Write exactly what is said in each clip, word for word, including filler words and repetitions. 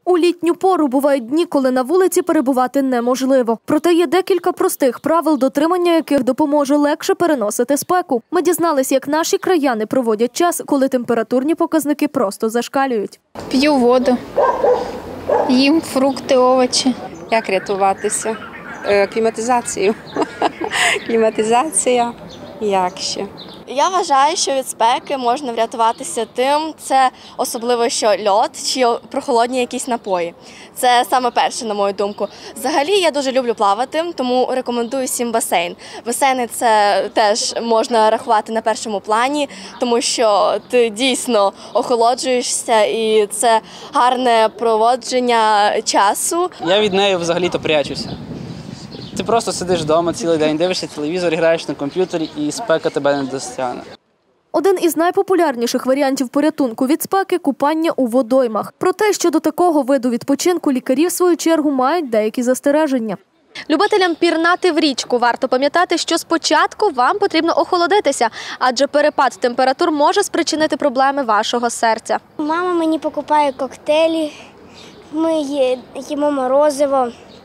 У літню пору бувають дні, коли на вулиці перебувати неможливо. Проте є декілька простих правил, дотримання яких допоможе легше переносити спеку. Ми дізналися, як наші краяни проводять час, коли температурні показники просто зашкалюють. П'ю воду, їм фрукти, овочі. Як рятуватися? Кліматизацію. Кліматизація. Як ще? Я вважаю, що від спеки можна врятуватися тим, це особливо, що льод чи прохолодні якісь напої. Це саме перше, на мою думку. Взагалі, я дуже люблю плавати, тому рекомендую всім басейн. Басейни – це теж можна рахувати на першому плані, тому що ти дійсно охолоджуєшся і це гарне проводження часу. Я від неї взагалі-то прячуся. Ти просто сидиш вдома цілий день, дивишся телевізор, граєш на комп'ютері і спека тебе не достигне. Один із найпопулярніших варіантів порятунку від спеки – купання у водоймах. Проте, щодо такого виду відпочинку лікарі, в свою чергу, мають деякі застереження. Любителям пірнати в річку варто пам'ятати, що спочатку вам потрібно охолодитися, адже перепад температур може спричинити проблеми вашого серця. Мама мені покупає коктейлі, ми їмо морозиво.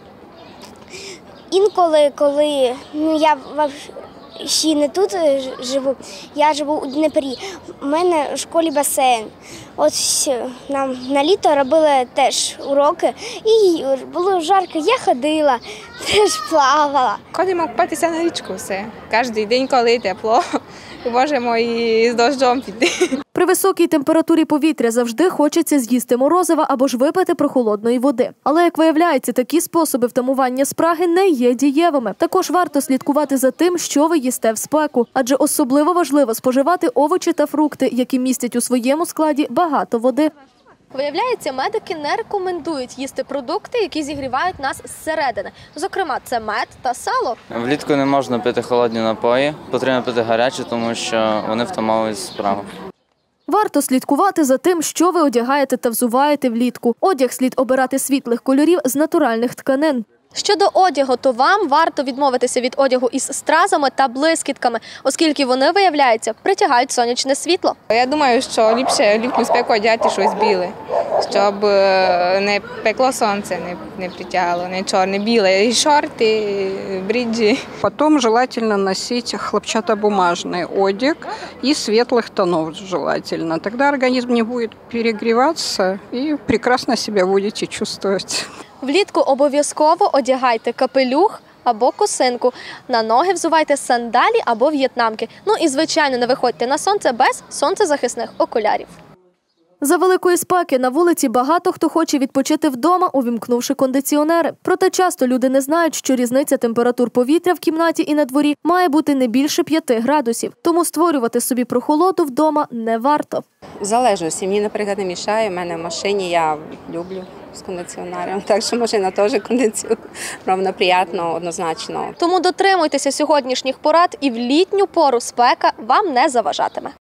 Інколи, коли ну, я ще не тут живу, я живу у Дніпрі, у мене в школі басейн. От нам на літо робили теж уроки, і було жарко, я ходила, теж плавала. Ходимо купатися на річку все. Кожен день, коли тепло, можемо і з дощом піти. При високій температурі повітря завжди хочеться з'їсти морозива або ж випити прохолодної води. Але, як виявляється, такі способи втамування спраги не є дієвими. Також варто слідкувати за тим, що ви їсте в спеку, адже особливо важливо споживати овочі та фрукти, які містять у своєму складі багато води. Виявляється, медики не рекомендують їсти продукти, які зігрівають нас зсередини. Зокрема, це мед та сало. Влітку не можна пити холодні напої, потрібно пити гарячі, тому що вони втамовують спрагу. Варто слідкувати за тим, що ви одягаєте та взуваєте влітку. Одяг слід обирати світлих кольорів з натуральних тканин. Щодо одягу, то вам варто відмовитися від одягу із стразами та блискітками, оскільки вони, виявляється, притягають сонячне світло. Я думаю, що ліпше літню спеку одягати щось біле, щоб не пекло сонце, не, не притягало, не чорне, біле, і шорти, і бриджі. Потом желательно носить хлопчатобумажный одяг и светлых тонов желательно. Тогда организм не будет перегреваться и прекрасно себя будете чувствовать. Влітку обов'язково одягайте капелюх або косинку. На ноги взувайте сандалі або в'єтнамки. Ну і, звичайно, не виходьте на сонце без сонцезахисних окулярів. За великої спеки на вулиці багато хто хоче відпочити вдома, увімкнувши кондиціонери. Проте часто люди не знають, що різниця температур повітря в кімнаті і на дворі має бути не більше п'яти градусів. Тому створювати собі прохолоду вдома не варто. В залежності. Мені, наприклад, не мішає. У мене в машині, я люблю з кондиціонером. Так що машина теж кондиціонерна, приємно, однозначно. Тому дотримуйтеся сьогоднішніх порад і в літню пору спека вам не заважатиме.